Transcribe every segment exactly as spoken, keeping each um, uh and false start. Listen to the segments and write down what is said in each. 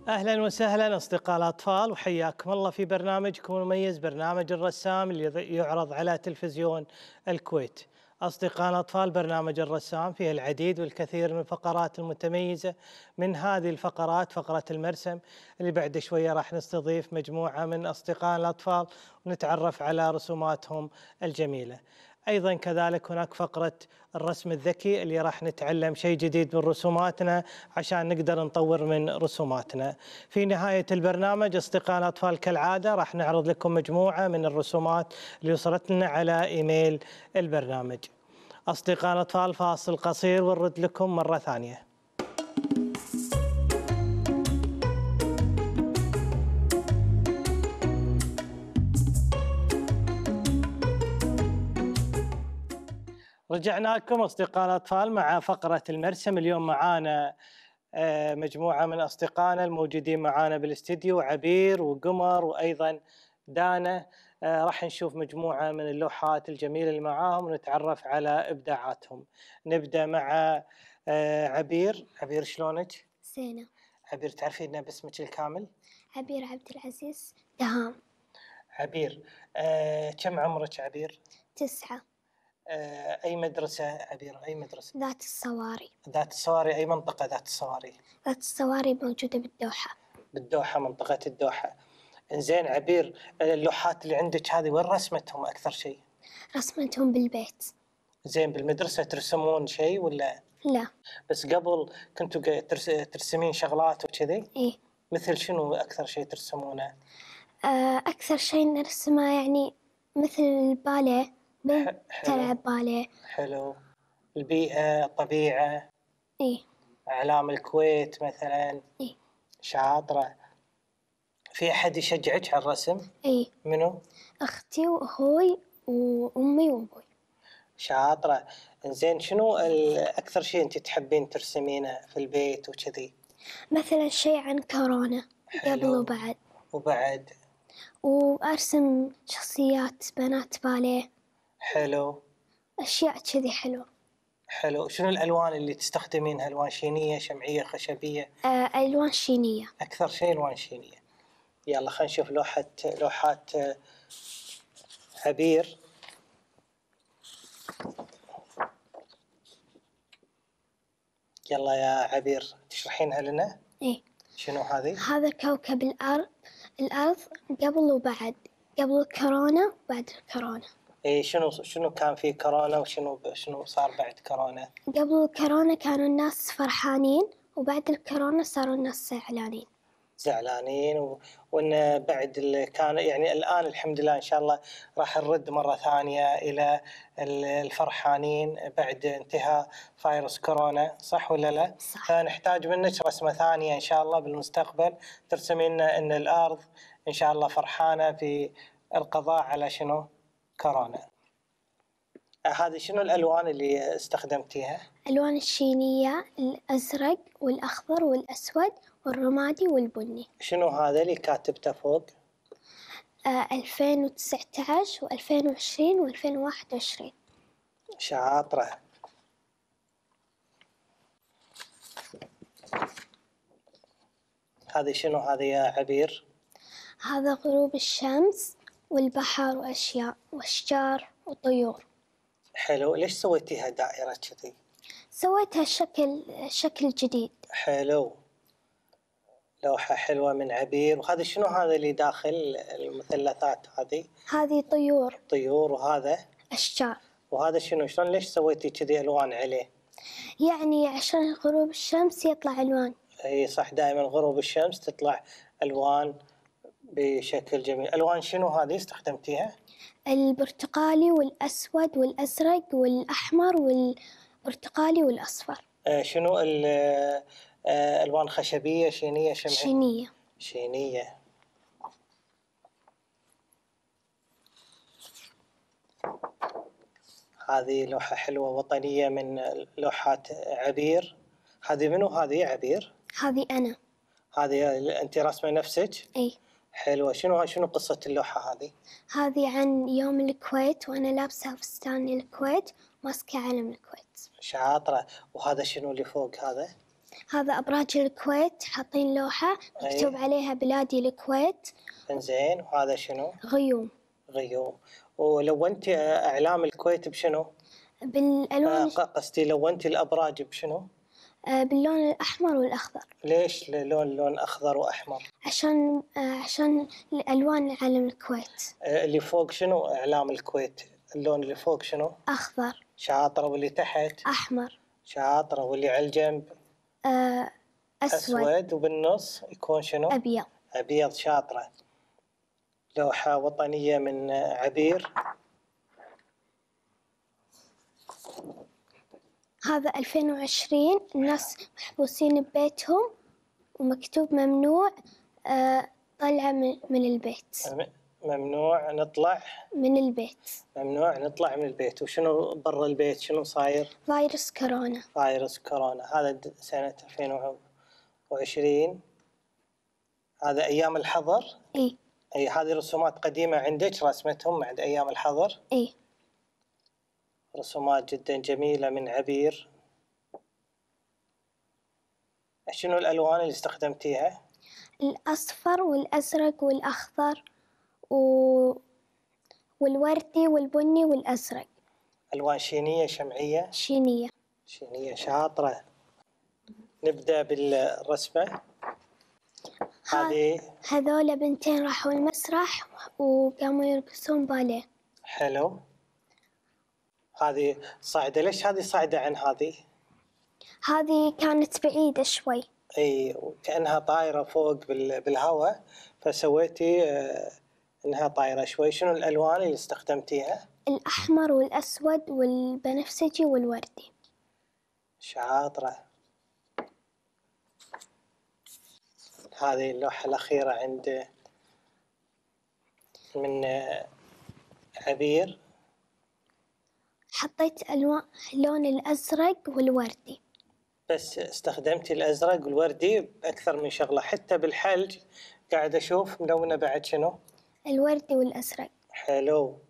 أهلا وسهلا أصدقاء الأطفال، وحياكم الله في برنامجكم المميز برنامج الرسام اللي يعرض على تلفزيون الكويت. أصدقاء الأطفال، برنامج الرسام فيه العديد والكثير من الفقرات المتميزة. من هذه الفقرات فقرة المرسم اللي بعد شوية راح نستضيف مجموعة من أصدقاء الأطفال ونتعرف على رسوماتهم الجميلة. أيضا كذلك هناك فقرة الرسم الذكي اللي راح نتعلم شيء جديد من رسوماتنا عشان نقدر نطور من رسوماتنا. في نهاية البرنامج أصدقاء الأطفال كالعادة راح نعرض لكم مجموعة من الرسومات اللي وصلت لنا على إيميل البرنامج. أصدقاء الأطفال فاصل قصير ونرد لكم مرة ثانية. رجعنا لكم أصدقاء الأطفال مع فقرة المرسم. اليوم معانا مجموعة من أصدقائنا الموجودين معانا بالاستديو، عبير وقمر وأيضا دانا. راح نشوف مجموعة من اللوحات الجميلة اللي معاهم ونتعرف على إبداعاتهم. نبدأ مع عبير. عبير شلونك؟ زينة. عبير تعرفين باسمك الكامل؟ عبير عبد العزيز دهام. عبير كم عمرك عبير؟ تسعة. أي مدرسة عبير؟ أي مدرسة؟ ذات الصواري. ذات الصواري. أي منطقة ذات الصواري؟ ذات الصواري موجودة بالدوحة. بالدوحة، منطقة الدوحة. إنزين عبير، اللوحات اللي عندك هذه وين رسمتهم أكثر شيء؟ رسمتهم بالبيت. زين، بالمدرسة ترسمون شيء ولا؟ لا. بس قبل كنتوا ترسمين شغلات وكذي؟ إيه. مثل شنو أكثر شيء ترسمونه؟ أكثر شيء نرسمه يعني مثل الباليه، بنت تلعب باليه. حلو. البيئة، الطبيعة. إيه. أعلام الكويت مثلا. إيه. شاطرة. في أحد يشجعك على الرسم؟ إيه. منو؟ أختي وأخوي وأمي وأبوي. شاطرة. إنزين، شنو أكثر شيء أنت تحبين ترسمينه في البيت وكذي؟ مثلا شيء عن كورونا قبل وبعد. وبعد. وأرسم شخصيات بنات باليه. حلو. أشياء كذي حلوة. حلو. شنو الألوان اللي تستخدمينها؟ ألوان شينية، شمعية، خشبية؟ آه، ألوان شينية. أكثر شيء ألوان شينية. يلا خلينا نشوف لوحة لوحات عبير. يلا يا عبير تشرحينها لنا. إيه. شنو هذه؟ هذا كوكب الأرض الأرض قبل وبعد، قبل الكورونا وبعد الكورونا. إيه، شنو شنو كان في كورونا وشنو شنو صار بعد كورونا؟ قبل الكورونا كانوا الناس فرحانين، وبعد الكورونا صاروا الناس زعلانين. زعلانين و... وان بعد ال... كان يعني الان الحمد لله ان شاء الله راح نرد مره ثانيه الى الفرحانين بعد انتهاء فيروس كورونا، صح ولا لا؟ صح. فنحتاج منك رسمه ثانيه ان شاء الله بالمستقبل ترسمي لنا ان الارض ان شاء الله فرحانه في القضاء على شنو؟ كورونا. هذه شنو الالوان اللي استخدمتيها؟ الوان الشينيه، الازرق والاخضر والاسود والرمادي والبني. شنو هذا اللي كاتبته فوق؟ آه ألفين وتسعة عشر وألفين وعشرين وألفين وواحد وعشرين. شاطرة. هذه شنو هذه يا عبير؟ هذا غروب الشمس والبحر وأشياء وأشجار وطيور. حلو. ليش سويتيها دائرة كذي؟ سويتها شكل شكل جديد. حلو. لوحة حلوة من عبير. وهذا شنو هذا اللي داخل المثلثات هذه؟ هذه طيور. طيور. وهذا؟ أشجار. وهذا شنو؟ شلون ليش سويتي كذي ألوان عليه؟ يعني عشان غروب الشمس يطلع ألوان. اي صح، دائما غروب الشمس تطلع ألوان بشكل جميل. ألوان شنو هذه استخدمتيها؟ البرتقالي والأسود والأزرق والأحمر والبرتقالي والأصفر. آه شنو آه ألوان خشبية، شينية، شمعية؟ شينية. شينية. هذه لوحة حلوة وطنية من لوحات عبير. هذه منو هذه عبير؟ هذه أنا. هذه أنت راسمة نفسك؟ إي. حلوة. شنو شنو قصة اللوحة هذه؟ هذه عن يوم الكويت وأنا لابسة فستان الكويت ماسكة علم الكويت. شاطرة. وهذا شنو اللي فوق هذا؟ هذا أبراج الكويت، حاطين لوحة مكتوب أي. عليها بلادي الكويت. إنزين، وهذا شنو؟ غيوم. غيوم. ولونتي أعلام الكويت بشنو؟ آه، بالألوان ق- قصدي لونتي الأبراج بشنو؟ آه، باللون الأحمر والأخضر. ليش لون لون أخضر وأحمر؟ عشان آه، عشان ألوان علم الكويت. آه، اللي فوق شنو أعلام الكويت؟ اللون اللي فوق شنو؟ أخضر. شاطرة. واللي تحت؟ أحمر. شاطرة. واللي على الجنب؟ آه، أسود. أسود. وبالنص يكون شنو؟ أبيض. أبيض. شاطرة. لوحة وطنية من آه، عبير. هذا ألفين وعشرين، الناس محبوسين ببيتهم ومكتوب ممنوع آه، طلع من من البيت. ممنوع نطلع من البيت. ممنوع نطلع من البيت. وشنو برا البيت شنو صاير؟ فيروس كورونا. فيروس كورونا. هذا د- سنة ألفين وعشرين. هذا أيام الحظر. إيه. أي هذه رسومات قديمة عندك رسمتهم عند أيام الحظر؟ إيه. رسومات جدا جميلة من عبير. شنو الألوان اللي استخدمتيها؟ الأصفر والأزرق والأخضر و... والوردي والبني والأزرق. ألوان شينية شمعية؟ شينية. شينية. شاطرة. نبدأ بالرسمة. هذه هذول بنتين راحوا المسرح وقاموا يرقصون باليه. حلو. هذه صاعدة. ليش هذه صاعدة عن هذه؟ هذه كانت بعيدة شوي. اي كأنها طايرة فوق بال- بالهواء، فسويتي آه، انها طايرة شوي. شنو الألوان اللي استخدمتيها؟ الأحمر والأسود والبنفسجي والوردي. شاطرة. هذه اللوحة الأخيرة عند من آه، عبير. حطيت ألوان اللون الأزرق والوردي. بس استخدمتي الأزرق والوردي بأكثر من شغلة، حتى بالحلج قاعد أشوف ملونة بعد شنو؟ الوردي والأزرق. حلو.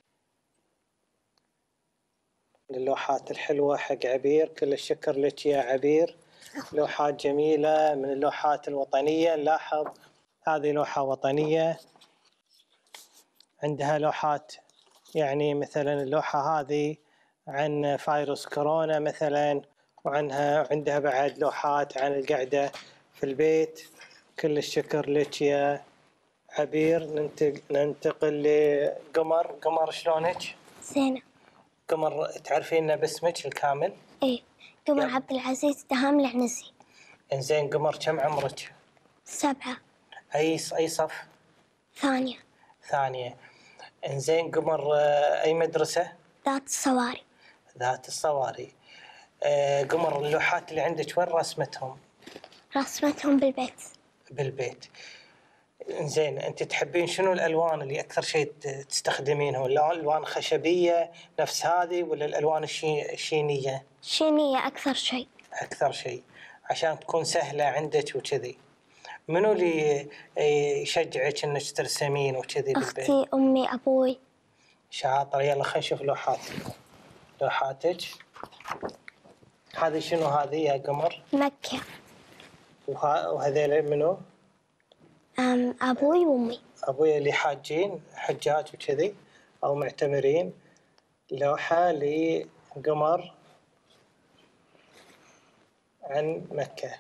اللوحات الحلوة حق عبير، كل الشكر لك يا عبير. لوحات جميلة من اللوحات الوطنية. نلاحظ هذه لوحة وطنية. عندها لوحات، يعني مثلا اللوحة هذه عن فيروس كورونا مثلا، وعنها عندها بعد لوحات عن القعدة في البيت. كل الشكر لك يا عبير. ننتقل, ننتقل لقمر. قمر شلونك؟ زينة. قمر تعرفين باسمك الكامل؟ إيه، قمر يلا. عبد العزيز دهام العنزي. انزين قمر كم عمرك؟ سبعة. اي اي صف؟ ثانية. ثانية. انزين قمر آه، اي مدرسة؟ ذات الصواري. ذات الصواري. آه، قمر اللوحات اللي عندك وين رسمتهم؟ رسمتهم بالبيت. بالبيت. انزين انت تحبين شنو الالوان اللي اكثر شيء ت- تستخدمينها؟ الالوان خشبية نفس هذه ولا الالوان الشي- الشينية؟ شينية أكثر شيء. اكثر شيء عشان تكون سهلة عندك وكذي. منو اللي يشجعك انك ترسمين وكذي بالبيت؟ أختي، أمي، أبوي. شاطر. يلا خلينا نشوف لوحاتك. لوحاتك هذه شنو هذه يا قمر؟ مكة. وه- وهذيل منو؟ أم أبوي وأمي. ابويا اللي حاجين حجاج وكذي او معتمرين. لوحة لقمر عن مكة.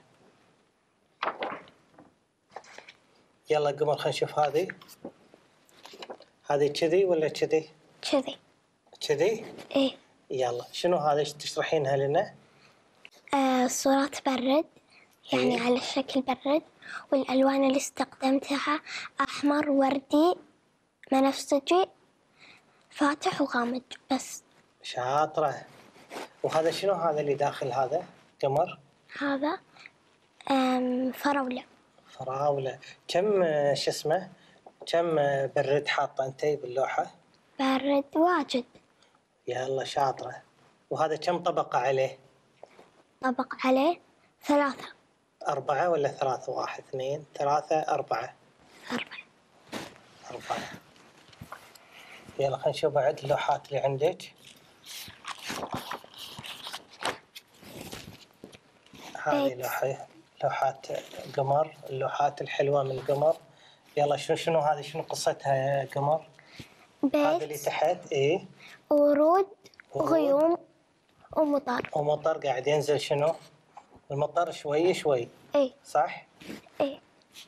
يلا قمر خلينا نشوف هذه. هذه كذي ولا كذي؟ كذي. كذي؟ إيه. يلا شنو هذا تشرحينها لنا؟ آه صورات برد، يعني إيه. على شكل برد. والألوان اللي استخدمتها أحمر، وردي، بنفسجي، فاتح وغامق بس. شاطرة. وهذا شنو هذا اللي داخل هذا قمر؟ هذا أم فراولة. فراولة. كم آه، شو اسمه؟ كم آه، برد حاطة انتي باللوحة؟ برد واجد. يلا شاطرة. وهذا كم طبقة عليه؟ طبق عليه ثلاثة. أربعة ولا ثلاثة؟ واحد اثنين ثلاثة أربعة. أربعة. أربعة. يلا خلينا نشوف بعد اللوحات اللي عندك. هذه بيت. لوحة لوحات قمر، اللوحات الحلوة من القمر. يلا شنو شنو هذه، شنو قصتها يا قمر؟ هذا اللي بيت تحت إيه؟ ورود ورود. وغيوم ومطر. ومطر قاعد ينزل، شنو؟ المطر شوي شوي، إيه صح؟ إيه.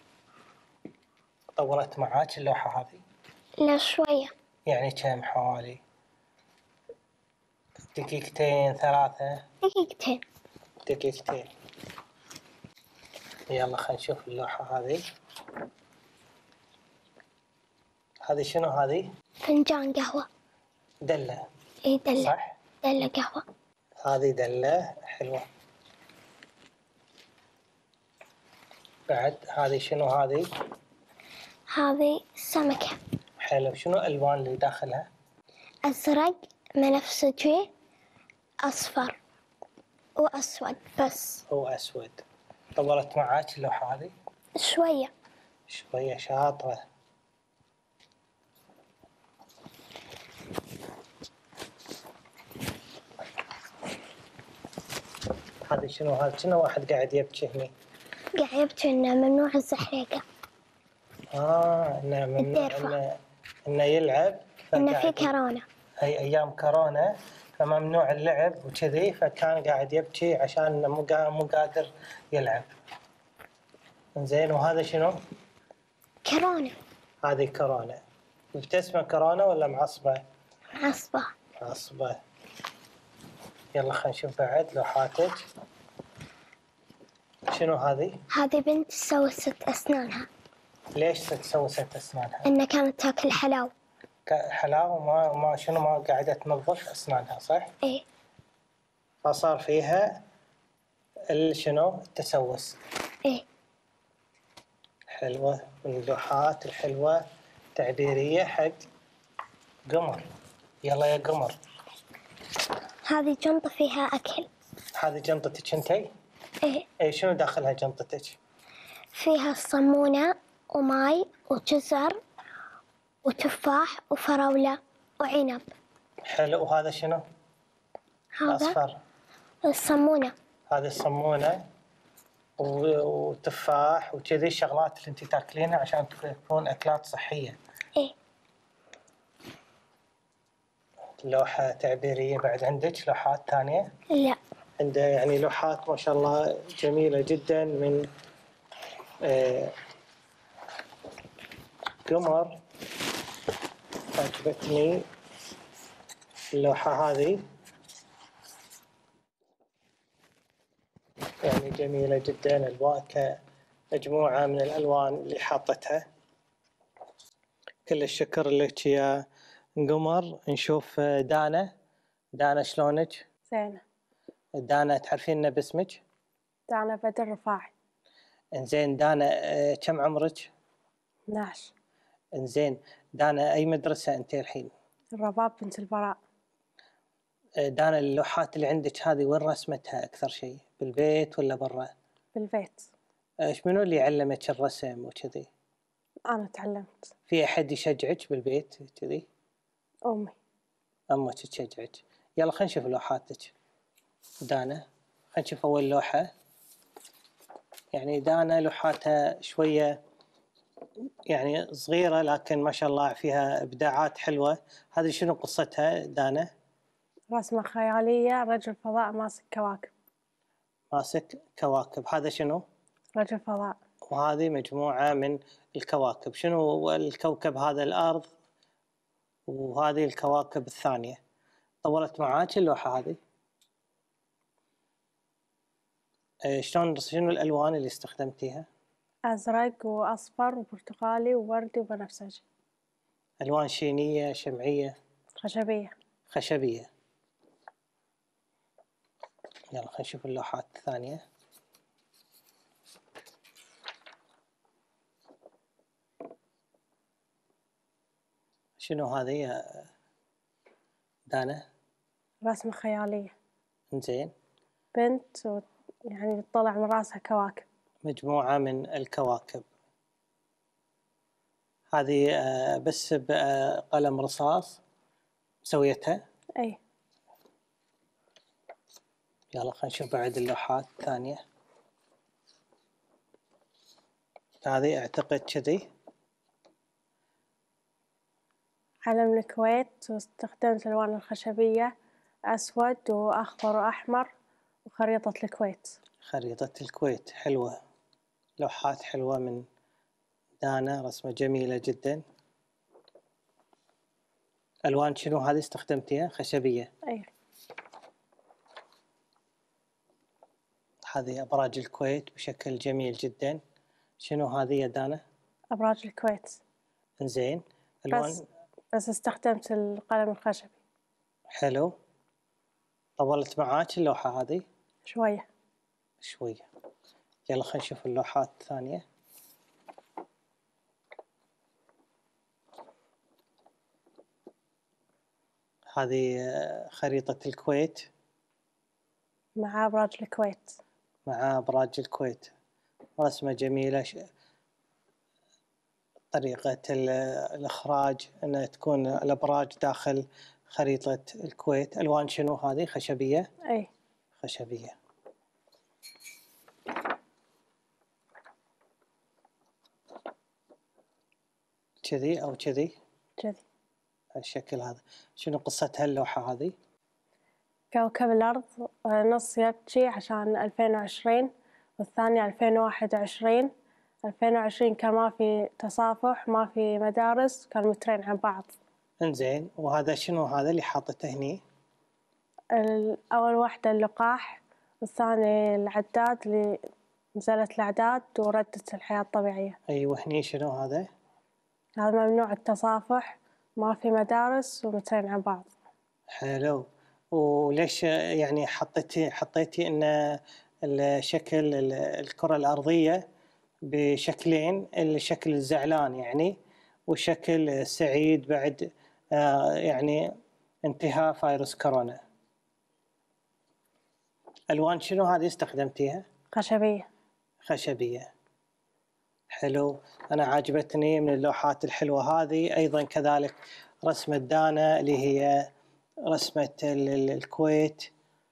طولت معاك اللوحة هذه؟ لا شوية. يعني كم حوالي؟ دقيقتين ثلاثة؟ دقيقتين. دقيقتين. يلا خلينا نشوف اللوحة هذه. هذه شنو هذه؟ فنجان قهوة. دلة. إيه دلة. صح؟ دلة قهوة. هذه دلة حلوة. بعد هذه شنو هذه؟ هذه سمكة. حلو. شنو الألوان اللي داخلها؟ أزرق، بنفسجي، أصفر وأسود بس. هو أسود. طولت معاك اللوحة هذه؟ شوية. شوية. شاطرة. هذه شنو هذا؟ شنو واحد قاعد يبكي هني؟ قاعد يبكي إنه ممنوع الزحليقة. آه إنه ممنوع الديرفة. إنه إنه يلعب. إنه في فقاعد- كورونا. هي أيام كورونا فممنوع اللعب وكذي، فكان قاعد يبكي عشان إنه مو قا- مو قادر يلعب. زين. وهذا شنو؟ كورونا. هذه كورونا. مبتسمة كورونا ولا معصبة؟ معصبة. معصبة. يلا خلينا نشوف بعد لوحاتك. شنو هذه؟ هذه بنت سوست أسنانها. ليش تسوي ست أسنانها؟ إنها كانت تاكل حلاوة. ك- حلاوة وما ما شنو ما قاعدة تنظف أسنانها، صح؟ إيه. فصار فيها ال- شنو؟ التسوس. إيه. حلوة. من اللوحات الحلوة تعبيرية حق قمر. يلا يا قمر. هذه جنطة فيها أكل. هذه جنطتك انتي؟ إيه. اي شنو داخلها جنطتك؟ فيها صمونة وماي وجزر وتفاح وفراولة وعنب. حلو. وهذا شنو؟ هذا أصفر. الصمونة. هذه الصمونة و- وتفاح وكذي الشغلات اللي انت تاكلينها عشان تكون اكلات صحية. إيه. لوحة تعبيرية. بعد عندك لوحات ثانية؟ لا. عنده يعني لوحات ما شاء الله جميلة جدا من آه، قمر. عجبتني اللوحة هذه، يعني جميلة جدا. الوان مجموعة من الألوان اللي حاطتها. كل الشكر لك يا قمر. نشوف آه، دانا. دانا شلونك؟ زينة. دانا تعرفين باسمك؟ دانا بدر رفاعي. انزين دانا، آه، كم عمرك؟ اثني عشر. انزين دانا، أي مدرسة أنت الحين؟ الرباب بنت البراء. آه، دانا اللوحات اللي عندك هذه وين رسمتها أكثر شيء؟ بالبيت ولا برا؟ بالبيت. ايش منو اللي علمك الرسم وكذي؟ أنا تعلمت. في أحد يشجعك بالبيت كذي؟ أمي. أمك تشجعك. يلا خلينا نشوف لوحاتك دانا. خلينا نشوف أول لوحة. يعني دانا لوحاتها شوية يعني صغيرة لكن ما شاء الله فيها إبداعات حلوة. هذه شنو قصتها دانا؟ رسمة خيالية، رجل فضاء ماسك كواكب. ماسك كواكب. هذا شنو؟ رجل فضاء. وهذه مجموعة من الكواكب. شنو الكوكب هذا؟ الأرض. وهذه الكواكب الثانية. طولت معاك اللوحة هذه؟ آه، شلون شنو الألوان اللي استخدمتيها؟ أزرق وأصفر وبرتقالي ووردي وبنفسجي. ألوان شينية، شمعية، خشبية. خشبية. يلا خلينا نشوف اللوحات الثانية. شنو هذه يا دانا؟ رسمة خيالية. إنزين. بنت و... يعني تطلع من راسها كواكب. مجموعة من الكواكب. هذه آه، بس بقلم رصاص سويتها؟ أي. يلا خلينا نشوف بعد اللوحات الثانية. هذه أعتقد كذي. علم الكويت، واستخدمت الألوان الخشبية أسود وأخضر وأحمر، وخريطة الكويت. خريطة الكويت حلوة، لوحات حلوة من دانا، رسمة جميلة جدا. ألوان شنو هذه استخدمتيها؟ خشبية. أي. هذه أبراج الكويت بشكل جميل جدا. شنو هذه يا دانا؟ أبراج الكويت. إنزين. ألوان بس بس استخدمت القلم الخشبي. حلو. طولت معاك اللوحة هذه؟ شوية. شوية. يلا خلينا نشوف اللوحات الثانية. هذه خريطة الكويت مع أبراج الكويت. مع أبراج الكويت، رسمة جميلة. طريقة الإخراج أن تكون الأبراج داخل خريطة الكويت. ألوان شنو هذه؟ خشبية؟ أي. خشبية. كذي أو كذي؟ كذي. الشكل هذا. شنو قصة هاللوحة هذه؟ كوكب الأرض نص يبكي عشان ألفين وعشرين، والثاني ألفين وواحد وعشرين. ألفين وعشرين كان ما في تصافح، ما في مدارس، كان مترين عن بعض. إنزين، وهذا شنو هذا اللي حاطته هني؟ أول واحدة اللقاح، والثاني العداد اللي نزلت الأعداد وردت الحياة الطبيعية. أيوة. هني شنو هذا؟ هذا ممنوع التصافح، ما في مدارس، ومترين عن بعض. حلو. وليش يعني حطيتي حطيتي ان الشكل الكرة الأرضية بشكلين، الشكل الزعلان يعني والشكل السعيد بعد آه يعني انتهاء فيروس كورونا. ألوان شنو هذه استخدمتيها؟ خشبية. خشبية. حلو. أنا عاجبتني من اللوحات الحلوة هذه. أيضا كذلك رسمة دانا اللي هي رسمة الكويت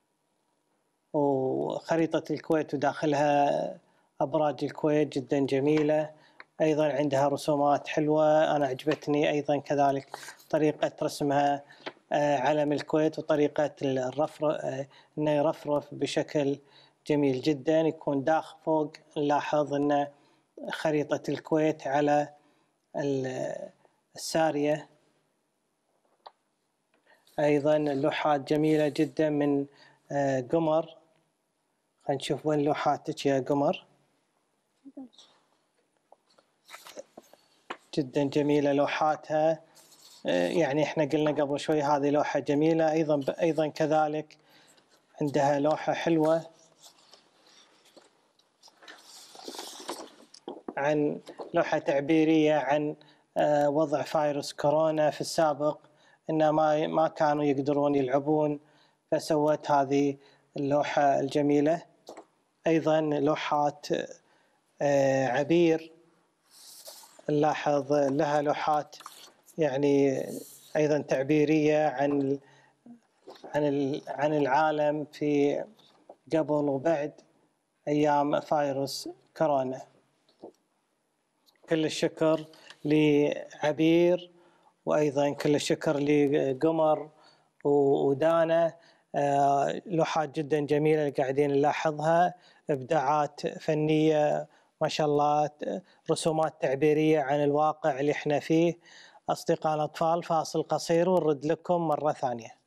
وخريطة الكويت وداخلها أبراج الكويت جدا جميلة. أيضا عندها رسومات حلوة، أنا عجبتني أيضا كذلك طريقة رسمها علم الكويت وطريقة الرفرف، إنه يرفرف بشكل جميل جدا. يكون داخل فوق نلاحظ أن خريطة الكويت على السارية. أيضا لوحات جميلة جدا من قمر. خلينا نشوف وين لوحاتك يا قمر. جدا جميلة لوحاتها. يعني احنا قلنا قبل شوي هذه لوحة جميلة. أيضا أيضا كذلك عندها لوحة حلوة عن لوحة تعبيرية عن وضع فيروس كورونا في السابق، إن ما ما كانوا يقدرون يلعبون، فسوت هذه اللوحة الجميلة. أيضا لوحات عبير نلاحظ لها لوحات يعني أيضا تعبيرية عن عن عن العالم في قبل وبعد أيام فيروس كورونا. كل الشكر لعبير، وأيضا كل الشكر لقمر ودانا. لوحات جدا جميلة اللي قاعدين نلاحظها، إبداعات فنية ما شاء الله، رسومات تعبيرية عن الواقع اللي احنا فيه. أصدقاء الأطفال، فاصل قصير ونرد لكم مرة ثانية.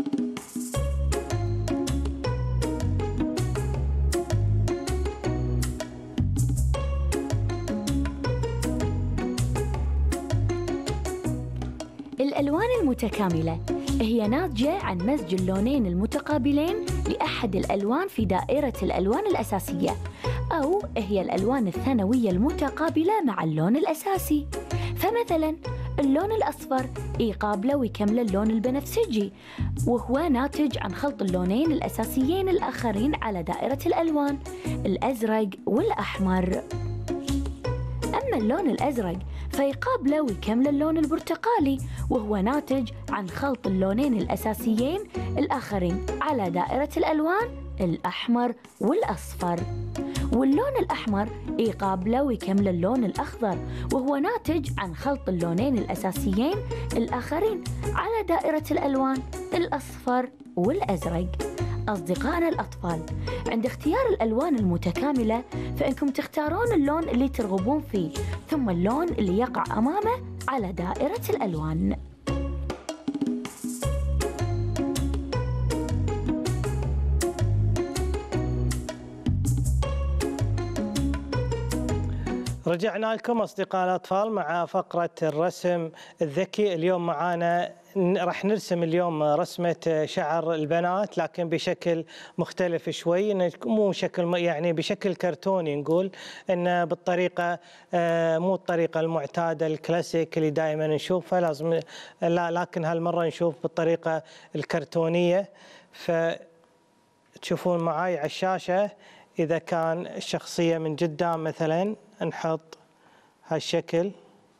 الألوان المتكاملة هي ناتجة عن مزج اللونين المتقابلين لأحد الألوان في دائرة الألوان الأساسية، أو هي الألوان الثانوية المتقابلة مع اللون الأساسي. فمثلاً اللون الأصفر يقابله ويكمله اللون البنفسجي، وهو ناتج عن خلط اللونين الأساسيين الآخرين على دائرة الألوان، الأزرق والأحمر. أما اللون الأزرق فيقابله ويكمله اللون البرتقالي، وهو ناتج عن خلط اللونين الأساسيين الآخرين على دائرة الألوان، الأحمر والأصفر. واللون الأحمر يقابله ويكمل اللون الأخضر، وهو ناتج عن خلط اللونين الأساسيين الآخرين على دائرة الألوان الأصفر والأزرق. أصدقائنا الأطفال، عند اختيار الألوان المتكاملة فإنكم تختارون اللون اللي ترغبون فيه، ثم اللون اللي يقع أمامه على دائرة الألوان. رجعنا لكم أصدقاء الأطفال مع فقرة الرسم الذكي. اليوم معانا راح نرسم اليوم رسمة شعر البنات، لكن بشكل مختلف شوي، مو شكل يعني بشكل كرتوني، نقول إنه بالطريقة مو الطريقة المعتادة الكلاسيك اللي دائما نشوفها، لازم لا لكن هالمرة نشوف بالطريقة الكرتونية. فتشوفون معاي على الشاشة إذا كان الشخصية من قدام مثلا نحط هالشكل،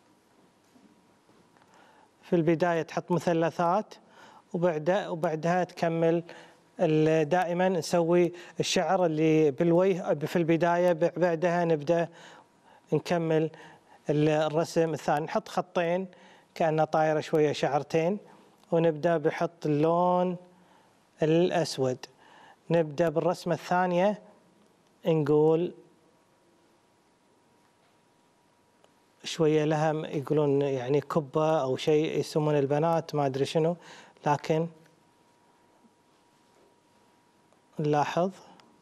في البداية تحط مثلثات وبعدها وبعدها تكمل. دائما نسوي الشعر اللي بالوجه في البداية، بعدها نبدأ نكمل الرسم الثاني. نحط خطين كأنه طايرة شوية شعرتين، ونبدأ بحط اللون الأسود. نبدأ بالرسمة الثانية، نقول شوية لها يقولون يعني كبة أو شيء يسمون البنات ما أدري شنو، لكن نلاحظ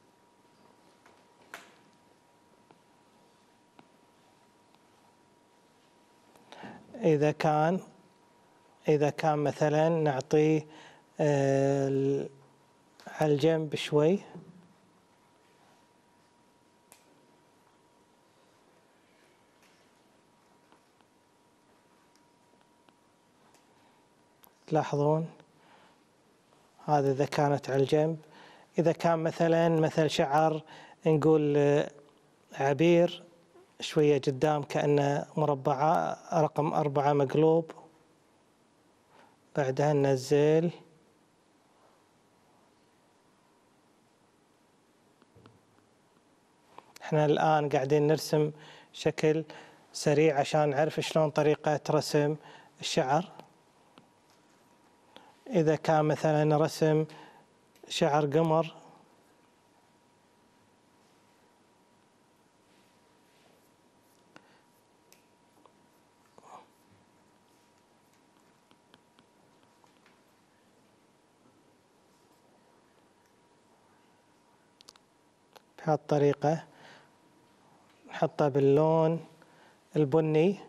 إذا كان إذا كان مثلا نعطيه آه على الجنب شوي، تلاحظون هذا إذا كانت على الجنب. إذا كان مثلا مثل شعر نقول عبير شوية قدام كأنه مربعة رقم أربعة مقلوب، بعدها ننزل احنا الآن قاعدين نرسم شكل سريع عشان نعرف شلون طريقة رسم الشعر. إذا كان مثلا رسم شعر قمر بهالطريقة، نحطه باللون البني.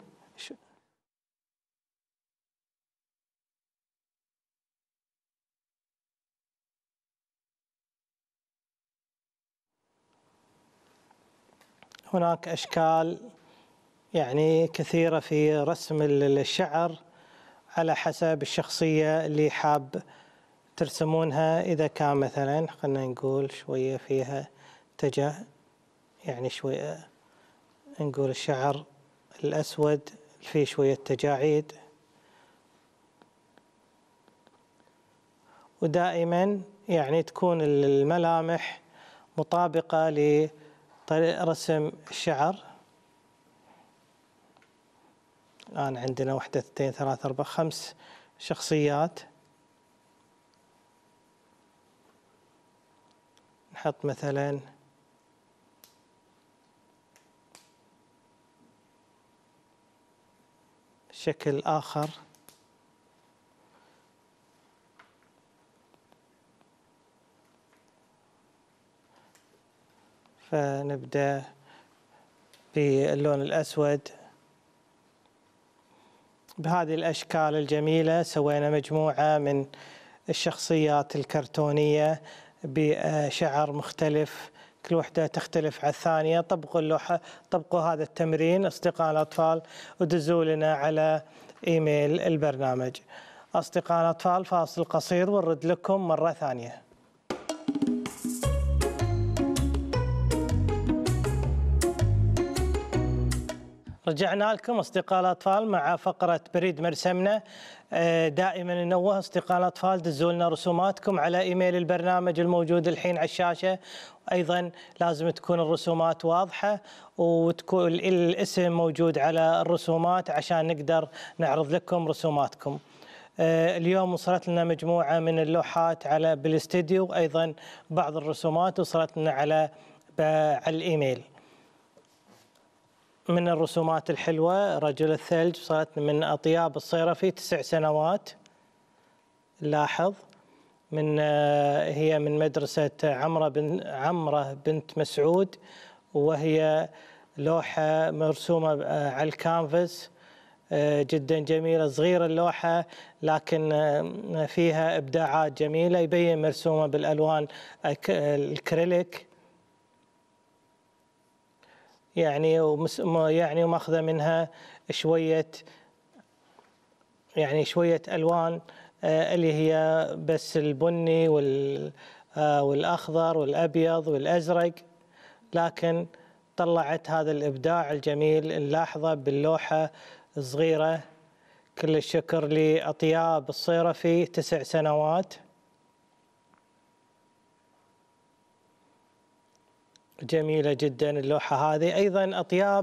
هناك أشكال يعني كثيرة في رسم الشعر على حسب الشخصية اللي حاب ترسمونها. إذا كان مثلا خلنا نقول شوية فيها تجا يعني شوية نقول الشعر الأسود فيه شوية تجاعيد، ودائما يعني تكون الملامح مطابقة لطريقة رسم الشعر. الآن عندنا واحدة اثنين ثلاثة أربعة خمس شخصيات. نحط مثلا شكل آخر، فنبدأ باللون الأسود. بهذه الأشكال الجميلة سوينا مجموعة من الشخصيات الكرتونية بشعر مختلف، كل وحدة تختلف عن الثانية. طبقوا اللوحة، طبقوا هذا التمرين أصدقاء الأطفال ودزوا لنا على إيميل البرنامج. أصدقاء الأطفال فاصل قصير ونرد لكم مرة ثانية. رجعنا لكم أصدقاء الأطفال مع فقرة بريد مرسمنا. دائما ننوه أصدقاء الأطفال دزوا لنا رسوماتكم على إيميل البرنامج الموجود الحين على الشاشة. أيضا لازم تكون الرسومات واضحة وتكون الاسم موجود على الرسومات عشان نقدر نعرض لكم رسوماتكم. اليوم وصلت لنا مجموعة من اللوحات على بالاستديو، أيضا بعض الرسومات وصلت لنا على على الإيميل. من الرسومات الحلوة رجل الثلج وصلت من أطياب الصيرفي تسع سنوات. لاحظ من هي من مدرسة عمرة بن عمرة بنت مسعود، وهي لوحة مرسومة على الكانفاس جدا جميلة، صغيرة اللوحة لكن فيها إبداعات جميلة، يبين مرسومة بالألوان الكريليك يعني ومس يعني وماخذة منها شوية يعني شوية ألوان اللي هي بس البني والأخضر والأبيض والأزرق، لكن طلعت هذا الإبداع الجميل نلاحظه باللوحة صغيرة. كل الشكر لأطياب الصيرفي تسع سنوات. جميلة جدا اللوحة هذه. أيضا أطياب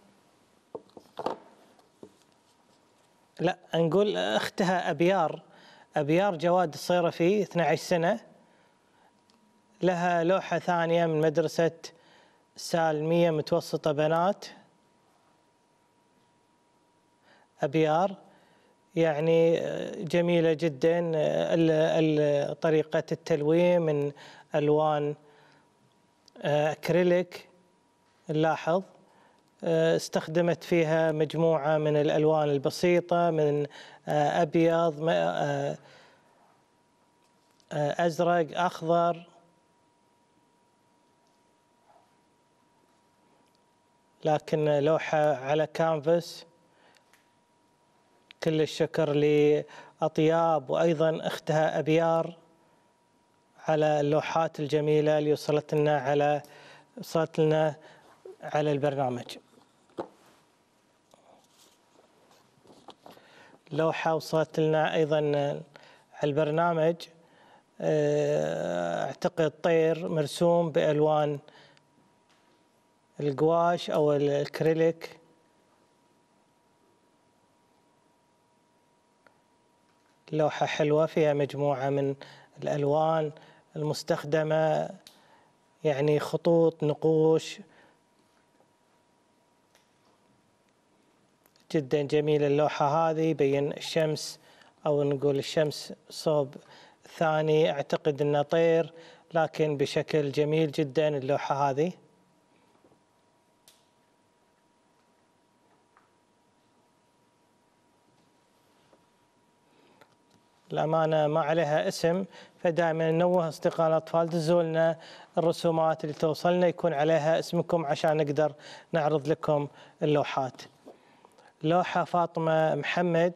لا نقول أختها أبيار أبيار جواد الصيرفي اثنتي عشرة سنة، لها لوحة ثانية من مدرسة سالمية متوسطة بنات. أبيار يعني جميلة جدا، طريقة التلوين من ألوان أكريليك. نلاحظ استخدمت فيها مجموعة من الألوان البسيطة من أبيض أزرق أخضر، لكن لوحة على كانفاس. كل الشكر لأطياب وأيضا أختها أبيار على اللوحات الجميلة اللي وصلت لنا على وصلت لنا على البرنامج. لوحة وصلت لنا أيضا على البرنامج، أعتقد طير مرسوم بألوان القواش أو الكريليك. لوحة حلوة فيها مجموعة من الألوان المستخدمة، يعني خطوط نقوش جدا جميلة اللوحة هذه. يبين الشمس أو نقول الشمس صوب ثاني، أعتقد أنه طير لكن بشكل جميل جدا اللوحة هذه. الأمانة ما عليها اسم، فدائما ننوه أصدقاء الأطفال دزوا لنا الرسومات اللي توصلنا يكون عليها اسمكم عشان نقدر نعرض لكم اللوحات. لوحة فاطمة محمد،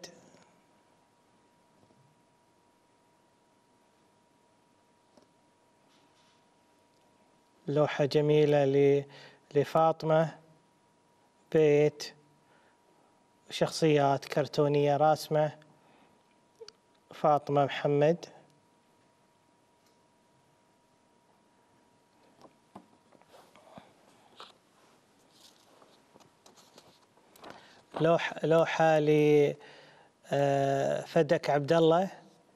لوحة جميلة لفاطمة، بيت شخصيات كرتونية راسمة فاطمة محمد. لوحة لوحة لفدك عبد الله،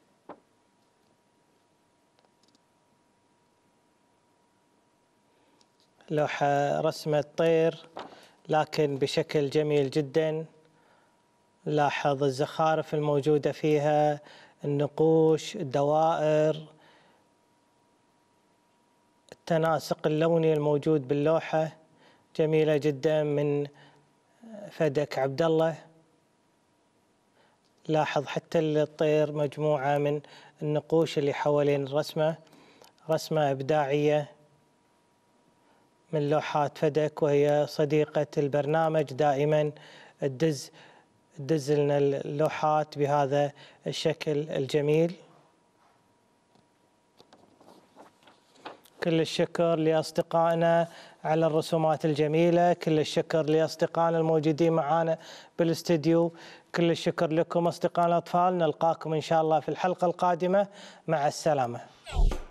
لوحة رسمة طير لكن بشكل جميل جدا. لاحظ الزخارف الموجودة فيها، النقوش، الدوائر، التناسق اللوني الموجود باللوحة جميلة جدا من فدك عبد الله. لاحظ حتى الطير مجموعة من النقوش اللي حوالين الرسمة، رسمة إبداعية من لوحات فدك، وهي صديقة البرنامج دائما تدز تدز لنا اللوحات بهذا الشكل الجميل. كل الشكر لأصدقائنا على الرسومات الجميلة، كل الشكر لأصدقائنا الموجودين معنا بالاستديو، كل الشكر لكم أصدقائنا الأطفال. نلقاكم إن شاء الله في الحلقة القادمة، مع السلامة.